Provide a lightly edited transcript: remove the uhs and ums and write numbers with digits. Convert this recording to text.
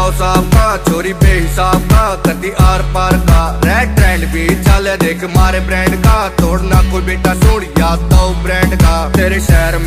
सौ साहब का चोरी बेहिसाब का कति आर पार का रेड ट्रेंड भी चले देख मारे ब्रांड का तोड़ना कोई बेटा सुन याद तो ब्रांड का तेरे शहर में